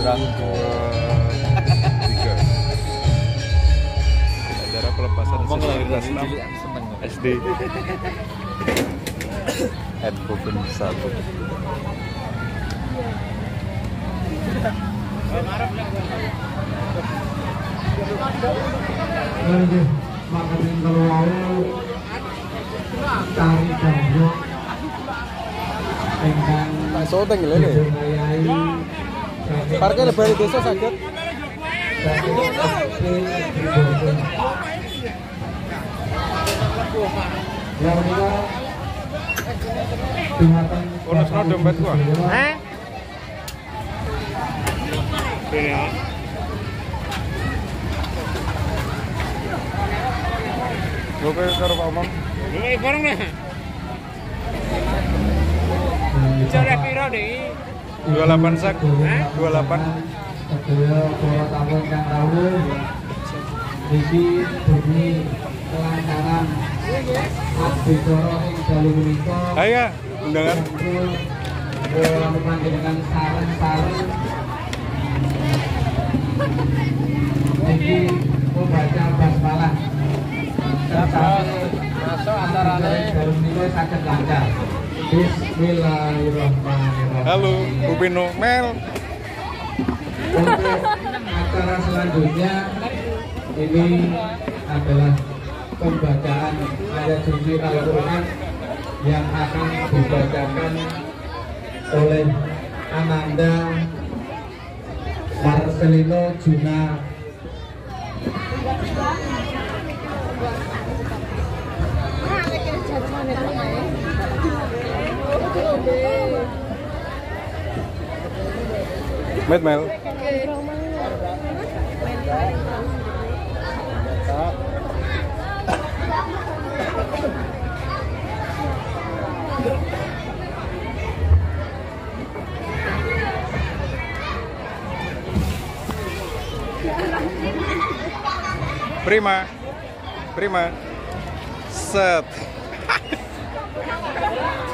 3. Acara pelepasan siswa kelas 6 SD. Headboken 1. Makanin kalau tari gandrung dengan Soteng lho nih. Parkir lebar desa sakit. Ono sono dompet gua. Ya. Oke, karo Pak Omong. Ini bareng nih. Cara piro nih? 28 sak. 28. Sedaya para tamu ingkang rawuh iki demi kelancaran acara ing dalu menika. Ayo, undangan. Panjenengan sareng-sareng iki membaca basmalah. Masuk antarane dalu menika saged lancar. Bismillahirrahmanirrahim. Halo, Bu Pino Mel. Untuk acara selanjutnya ini adalah pembacaan ayat suci Al-Quran yang akan dibacakan oleh Ananda Marcelino Juna. Mel. Prima. Set.